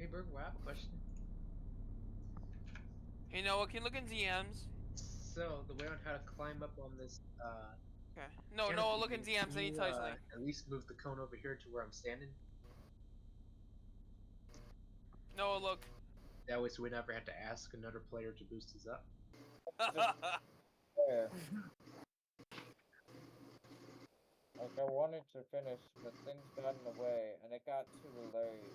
Berg, I have a question. Hey Noah, can you look in DMs? So, the way on how to climb up on this Okay. No, Noah, canopy look in thing, DMs. can I need to you tell you something. at least move the cone over here to where I'm standing? Noah, look. That way so we never have to ask another player to boost us up. There. Like I wanted to finish, but things got in the way, and it got too late.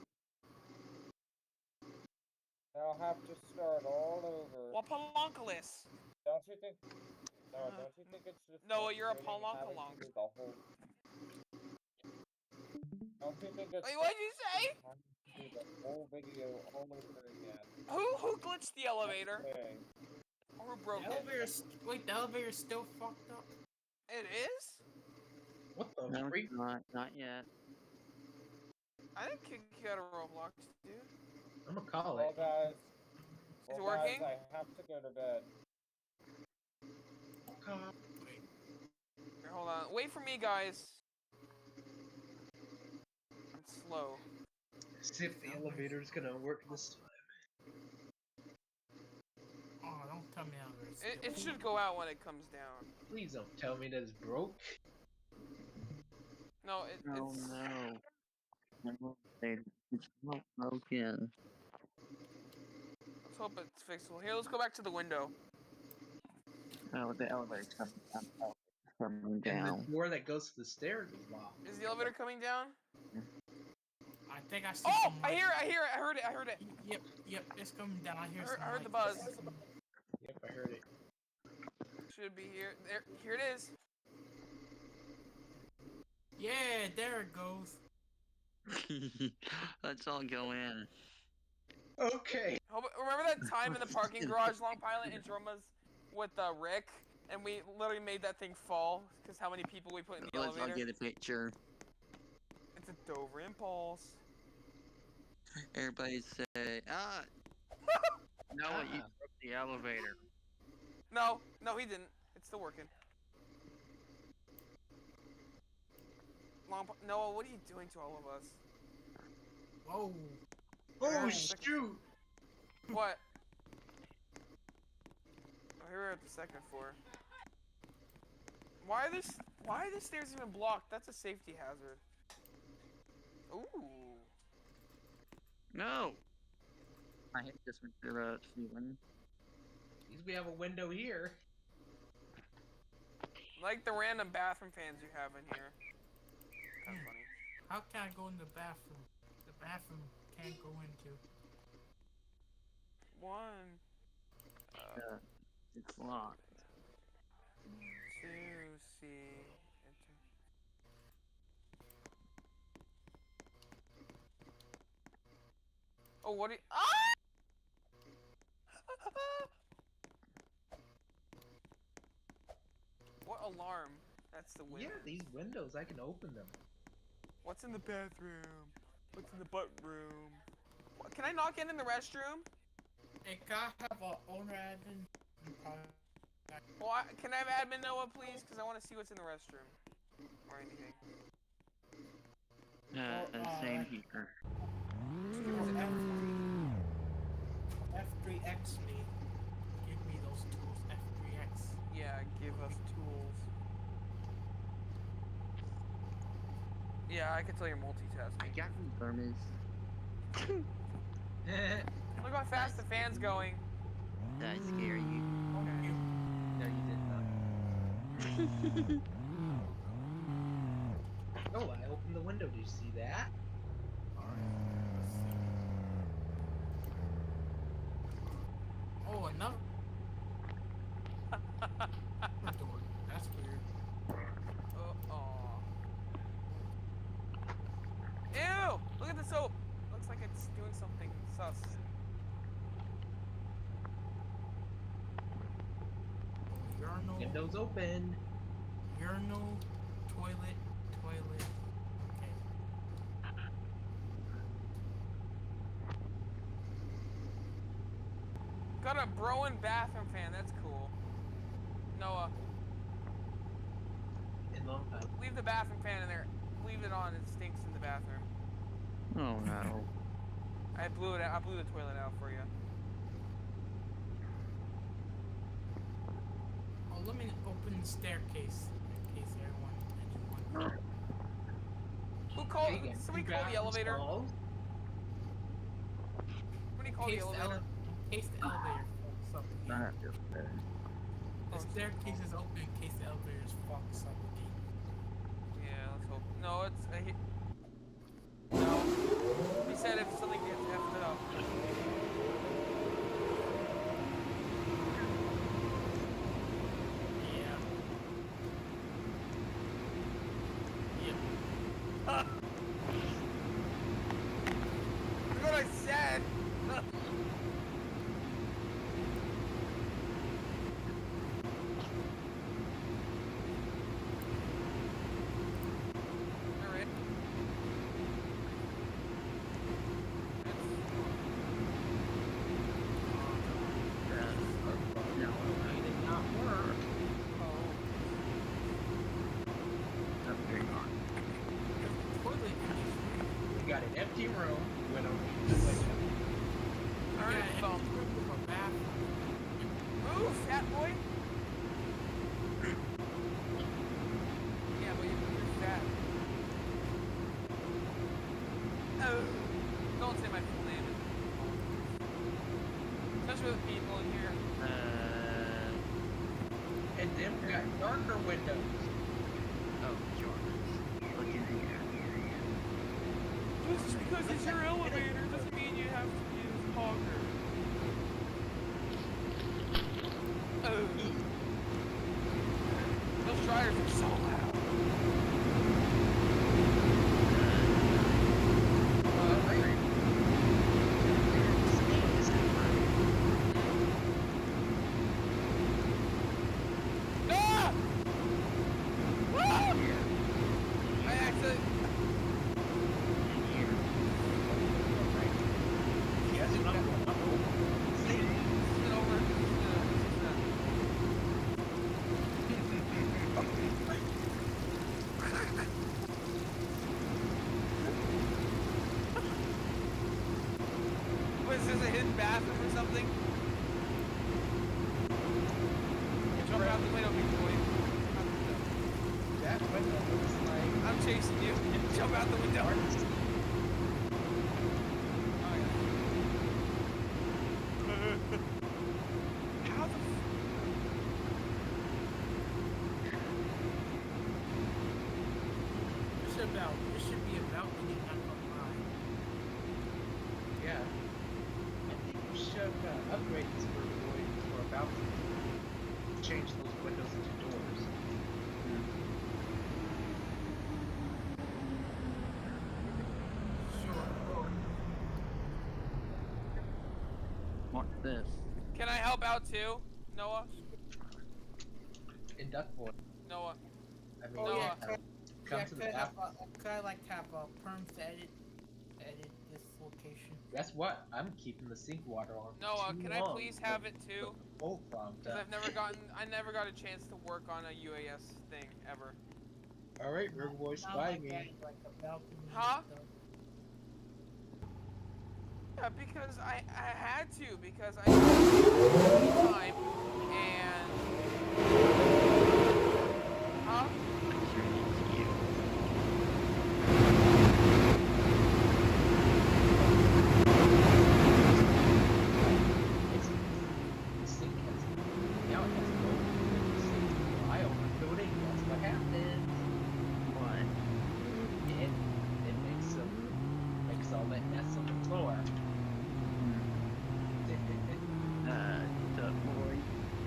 Now I'll have to start all over. Wapalonkalis. Don't you think? No, don't you think it's just Noah, you're a frustrating having to palonkalonk. do the whole? Don't you think it's Wait, what'd you say? having to do the whole video all over again? Who glitched the elevator? Okay. Or who broke The it? elevator's, the elevator's still fucked up. It is? What the No, freak? it's not yet. I didn't kick you out of Roblox, dude. I'm gonna call Well, it. guys. Is it Well, guys, working? I have to go to bed. Here, hold on. Wait for me, guys. I'm slow. See if the elevator's gonna work this time. Oh, don't tell me the elevator's It should go out when it comes down. Please don't tell me that it's broke. No, Oh it's... no. It's not broken. Let's hope it's fixable. Here, let's go back to the window. Oh, the elevator's coming And down. the door that goes to the stairs is locked. Is the elevator coming down? I think I see Oh! some I hear it! I heard it! Yep, it's coming down. I hear I heard the lights. buzz. Yep, I heard it. Should be here. There, here it is. Yeah, there it goes. Let's all go in. Okay. Remember that time in the parking garage, Long Pilot, in Droma's with Rick? And we literally made that thing fall because how many people we put in the Let's all elevator? get a picture. It's a Dover Impulse. Everybody say, ah! No, you broke the elevator. No, he didn't. It's still working. Noah, what are you doing to all of us? Whoa. Oh shoot! What? Oh, here we're at the second floor. Why are the stairs even blocked? That's a safety hazard. Ooh. No! I hit this with the ceiling. At least we have a window here. Like the random bathroom fans you have in here. Kind of funny. How can I go in the bathroom? The bathroom can't go into. One. It's locked. 2, C, enter. Oh, what are you— ah! What alarm? That's the window. Yeah, these windows, I can open them. What's in the bathroom? What's in the butt room? What, can I knock in the restroom? It gotta have an owner admin. Well, can I have admin Noah, please? Because I want to see what's in the restroom. Or anything. Same here. F3X me. Give me those tools, F3X. Yeah, give us tools. Yeah, I can tell you're multitasking. I got you, Burmese. Look how fast the fan's going. Did I scare you? Okay. No, you did not. Oh, I opened the window. Did you see that? Oh, another door. That's weird. Ew! Look at the soap! Looks like it's doing something sus. Urinal. Windows open. Urinal. Toilet. Toilet. Okay. Got a Broen bathroom fan, that's cool. Noah. In long time. Leave the bathroom fan in there. Leave it on, it stinks in the bathroom. Oh no. I blew it out. I blew the toilet out for you. Oh, let me open the staircase in case everyone. Who called? Hey, yeah, Somebody two call the bathrooms elevator. stalls. Somebody call the elevator. In case the elevator fucks up again. Not upstairs. The staircase is open in case the elevator fucks up again. Yeah, let's hope. No, it's. No. He said if something gets effed up. Yeah. Yep. That's what I said. Alright. No. It did not work. Up very hard. Toilet industry. We got an empty room. Went over to the window. Alright, Yeah, phone. empty room with a bathroom. Move, fat boy. Yeah, but you're fat. Oh. Don't say my full name. Especially with people in here. And then we got darker windows. Oh, sure. Look in here. Just because it's your elevator doesn't mean you have to use Hogger. Oh. Those dryers are so loud. Ah! Ah! I accidentally. Yes, I'm going up over. Sit over. What is this, a hidden bathroom or something? Jump out the window, big boy. Out the window. That window looks like I'm chasing you. Jump out the window. hard to see. Oh, yeah. How the This should be a balcony, not a line. Yeah. I think you should upgrade this Burgoid for a balcony. Change those windows into doors. Sure. What's this? Can I help out too, Noah? In Duckboy. Noah. I mean, Oh, yeah, come yeah, to the bathroom. could I like have perms edit this location? Guess what? I'm keeping the sink water on. Noah, too can I long please to have get it too? the bowl clogged Because up. I never got a chance to work on a UAS thing ever. Alright, Burgoid, Not spy like me. that, like a balcony. Huh? and stuff. Yeah, because I had to, because I had time and huh? I'm sure it's you. It's, the sink has, now it has no the sink. Well, I overfilled it, guess what happened? What? It makes all that mess on the floor. Duck boy.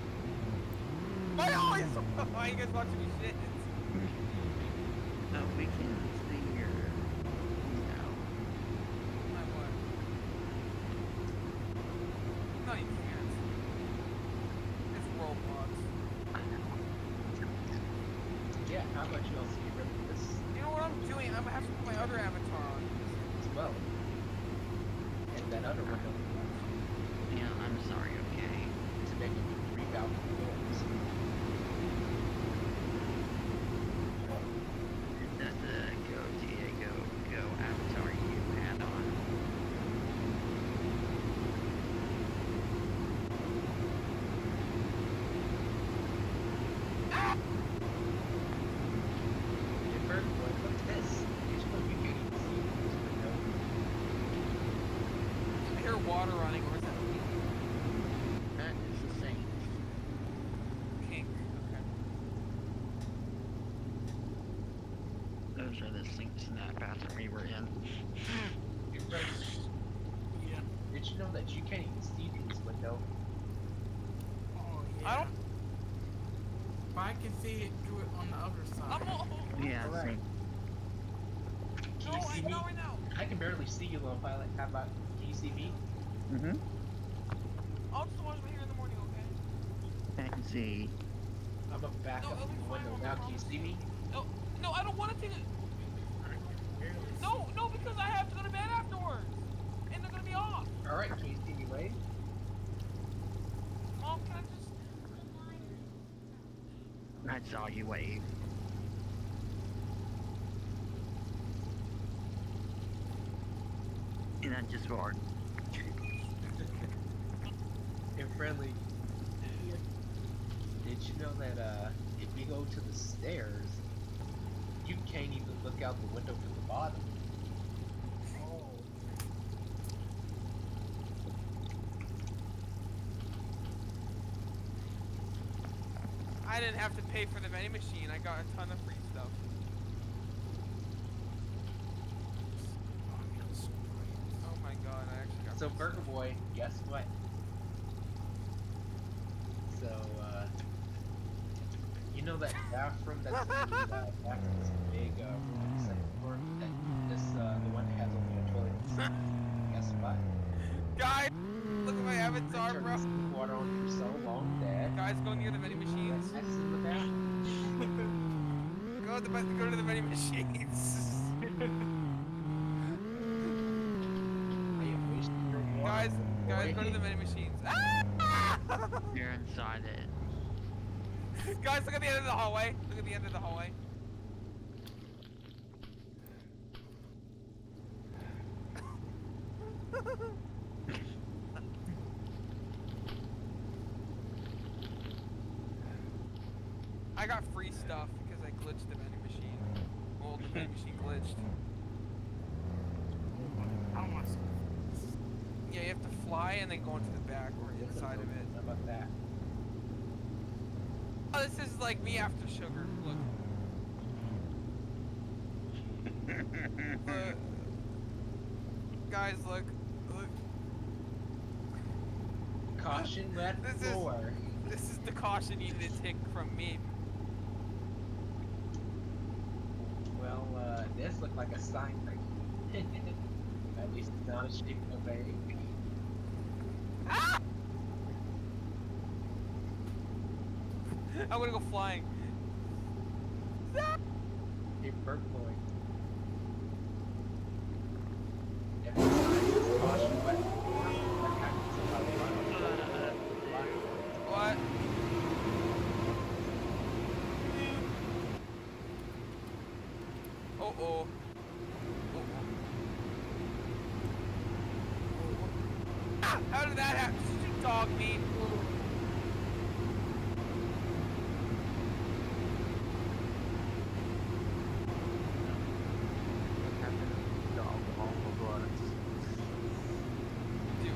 My eyes! Why are you guys watching me shit? Oh, we can see your. No. My what? No, you can't. It's Roblox. Yeah, how about you also get rid of this You know what I'm doing? I'm gonna have to put my other avatar on. as well? And that other window Yeah, I'm sorry, okay. to make it 3 balcony doors. That's a go Diego, go avatar you had on. water running, or is that pink? That is the same. Pink. Okay. Those are the sinks in that bathroom we were in. Hey, Fred, Yeah. did you know that you can't even see through this window? Oh, yeah. I don't. But I can see it through it on the other side. I'm all. Yeah, Alright. same. Can No, you see me? not right now. I can barely see you, little pilot. How about, can you see me? Mm-hmm. I'll just watch my hair in the morning, okay? I can see. I'm gonna back No, up it'll from be the fine, window I'll now. Can promise. you see me? No, I don't want to take it. I can barely see. No, because I have to go to bed afterwards, and they're gonna be off. Alright, can you see me wave? Mom, can I just? I saw you wave. And I just roared. Hey, friendly. Did you know that if you go to the stairs, you can't even look out the window from the bottom? Oh. I didn't have to pay for the vending machine. I got a ton of free stuff. Oh my god, I actually got. So, free Burger stuff. Boy, guess what? So, you know that bathroom that's in the bathroom, this big room on the second floor? The one that has only a toilet and sink? Guess what? Guys, look at my I avatar, turned bro. the sink water on for so long that Guys, go near the vending machines. that's in the bathroom. Go to the vending machines. I am wasting your water. Guys, go to the vending machines. Ah! You're inside it. Guys, look at the end of the hallway. Look at the end of the hallway. I got free stuff because I glitched the vending machine. Well, the vending machine glitched. I don't want to see. Yeah, you have to fly and then go into the back or inside of it. How about that? Oh, this is like me after sugar. Look. Look. Guys, look. Look. Caution, red This is- floor. This is the caution you need to take from me. Well, this looked like a sign. At least it's not a shape of a. Ah! I'm gonna go flying. A bird boy. Caution, wet floor. What? Oh. Ah, how did that happen? Did you dog me? Do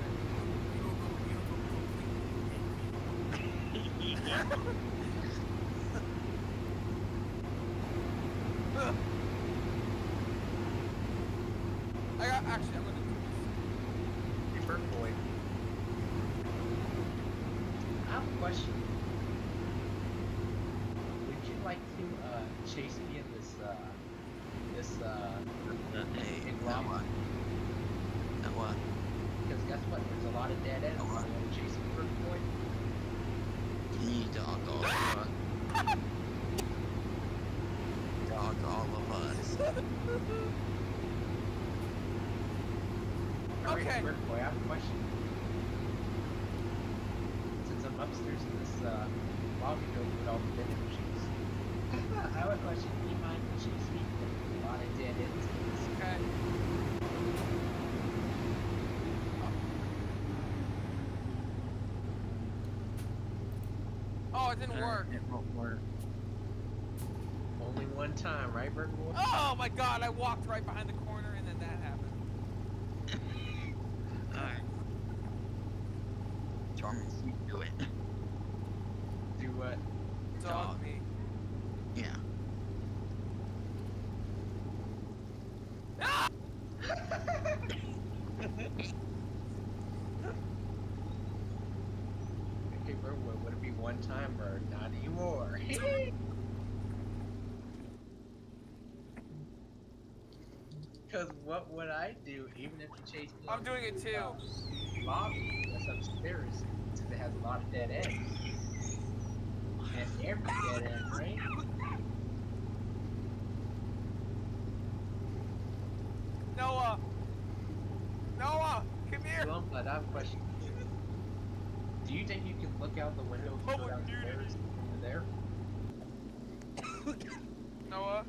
it. Actually, I'm gonna do this. Hey, bird boy. I have a question. Would you like to chase me in this big lava? What? Because guess what? There's a lot of dead ends. I want to chase me, bird boy. You dog all of us. Dog all of us. Alright, Okay. bird boy, I have a question. Since I'm upstairs in this lobby building with all the vending machines, I have a question. Do you mind chasing me? There's a lot of dead ends in this. Okay. Oh, it didn't work. It won't work. Only one time, right, bird boy? Oh my god, I walked right behind the corner and then that happened. Alright. Torments, you do it. Do what? Dog me. Yeah. Ah! Okay, bro, would it be one time or not anymore? Because what would I do even if you chased me? I'm doing it too. Lobby that's upstairs since it has a lot of dead ends. And every dead end, right? Noah! Noah! Come here! Lump, I have a question. Do you think you can look out the window if you go Public downstairs over there? Noah?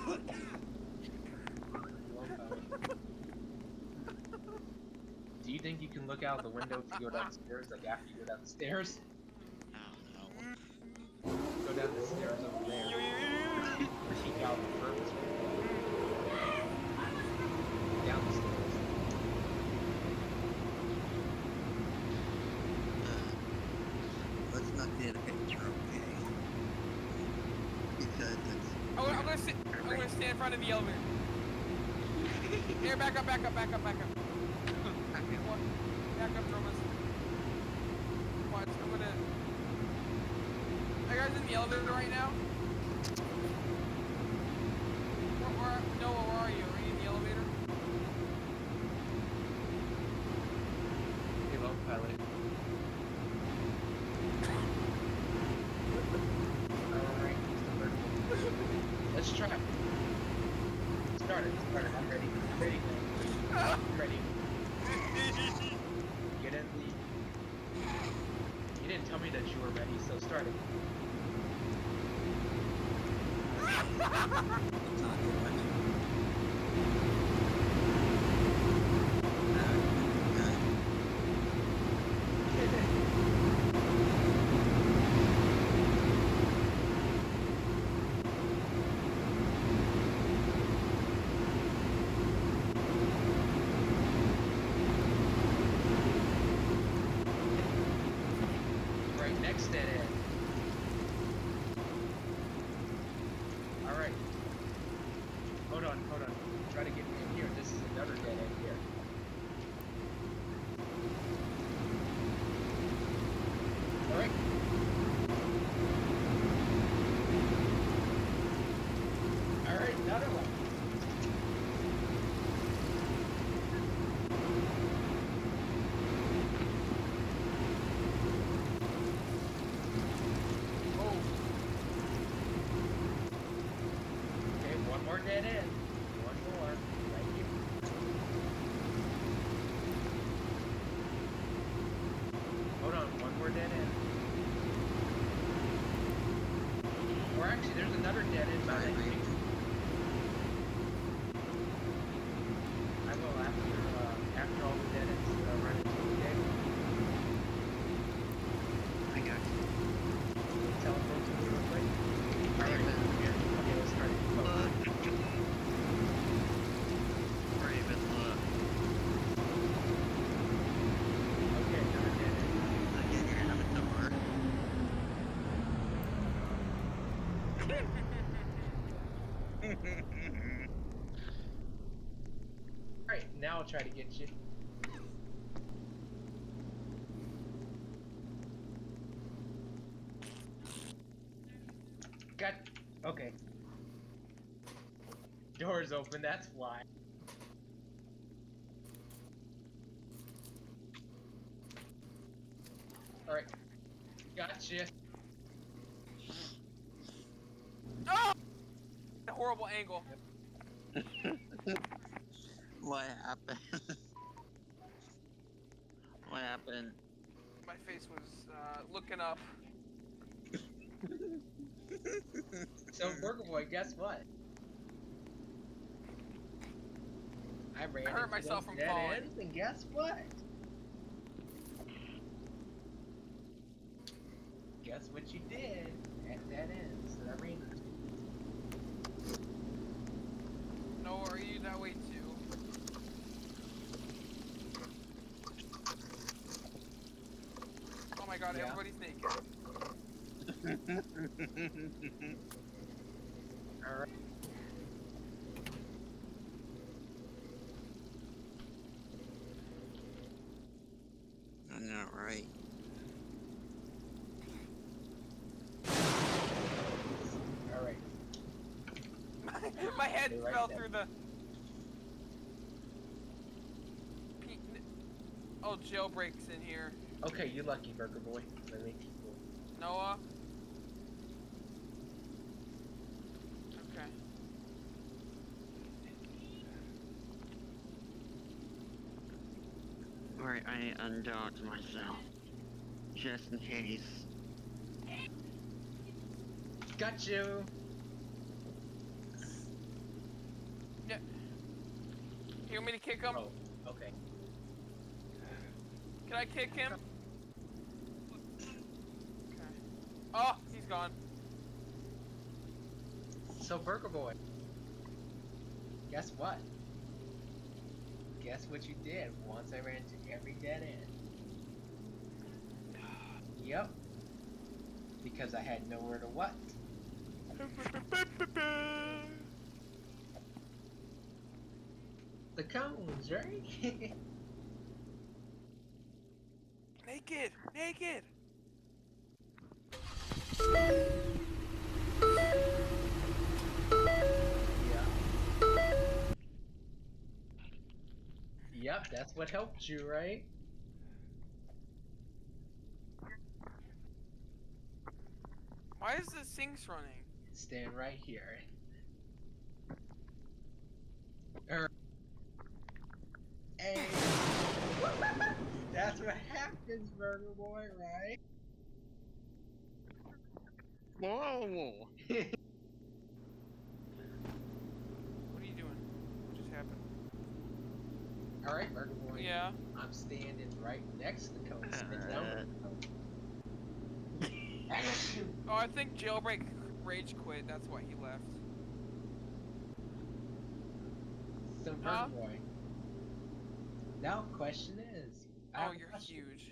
Do you think you can look out the window if you go downstairs, like after you go down the stairs? I don't know. Go down the stairs over there. Peek out the furthest window. Down the stairs. Let's not get a picture, okay? Because it's... I'm gonna stand in front of the elevator. Here, back up. Back up, Thomas. Watch, I'm gonna... Are you guys in the elevator right now? Noah, where are you? Are you in the elevator? Hello, pilot. Alright, let's try. Start it. I'm ready. Ready, man. I'm ready. Get in the... You didn't tell me that you were ready, so start it. It's not good. Right next dead end. Alright. Hold on. Try to get me in here. This is another dead end here. Alright. Alright, another one. Okay, one more dead end. One more. Right here. Hold on, one more dead end. Or actually, there's another dead end by that gate. I will after all the dead ends that I run into, okay? I got you. Teleport to me real quick. Alright, here. Okay, let's start it. Oh. Look. Raven, look. Okay, another dead end. Again, you're gonna have a door. Alright, now I'll try to get you. Got... Okay. Door's open, that's why. Alright. Gotcha. Oh! A horrible angle. What happened? What happened? My face was looking up. So, Burger Boy, guess what? I ran I hurt into myself those from dead falling. ends, and guess what? Guess what you did at dead ends that I ran into? Noah, are you that way too? god, Yeah. everybody's naked. Alright. I know, right? Alright. My head Stay right fell there. through the... Oh, jailbreak's in here. Okay, you lucky burger boy. Let me keep going. Noah? Okay. Alright, I undocked myself. Just in case. Got you! Yeah. You want me to kick him? Oh, okay. Can I kick him? Okay. Oh, he's gone. So burger boy. Guess what? Guess what you did once I ran to every dead end? Yep. Because I had nowhere to what? The cones, right? Naked! Naked! Yeah. Yep, that's what helped you, right? Why is the sinks running? Stand right here. Hey! That's what happens, burger boy, right? Whoa! What are you doing? What just happened? Alright, burger boy. Yeah. I'm standing right next to the cone. Spin down the cone. Oh, I think Jailbreak rage quit. That's why he left. So, burger Huh? boy. Now, question is. I Oh, have a you're question. huge.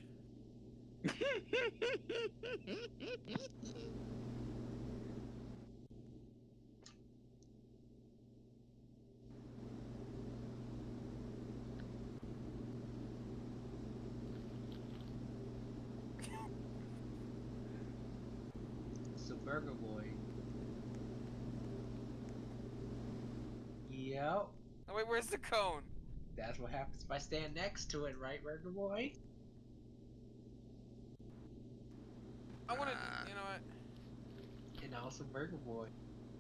So, burger boy. Yep. Oh, wait, where's the cone? That's what happens if I stand next to it, right, burger boy? I wanna, you know what? And also, burger boy.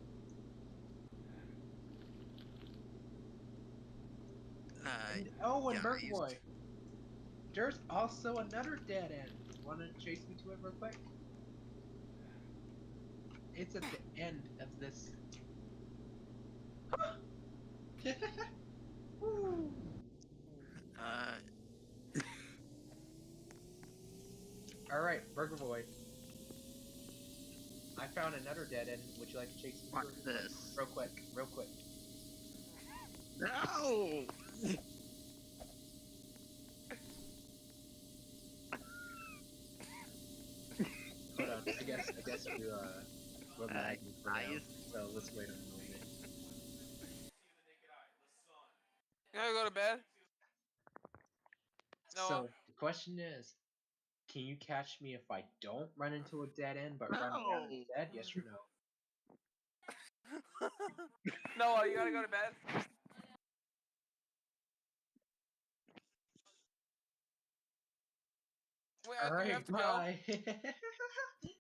Oh, and burger guys. boy. There's also another dead end. Wanna chase me to it real quick? It's at the end of this. Woo. Alright, burger boy. I found another dead end. Would you like to chase me to What's it? this? Real quick, real quick. No! Hold on, I guess we're lagging for now. I- So let's wait a moment. You gotta go to bed? No. So the question is, can you catch me if I don't run into a dead end but run around No! instead? Yes or no? Noah, you gotta go to bed? Wait, you have Alright, to go? bye.